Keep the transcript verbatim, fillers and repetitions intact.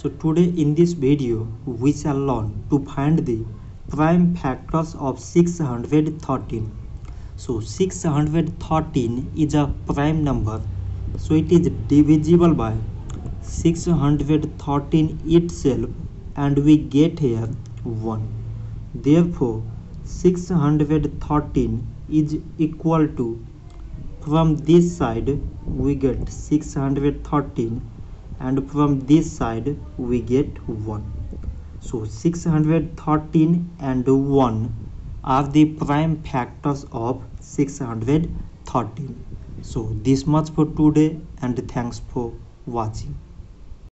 So today in this video we shall learn to find the prime factors of six hundred thirteen. So six hundred thirteen is a prime number, so it is divisible by six hundred thirteen itself and we get here one. Therefore six hundred thirteen is equal to, from this side we get six hundred thirteen and from this side we get one. So six hundred thirteen and one are the prime factors of six hundred thirteen. So this much for today and thanks for watching.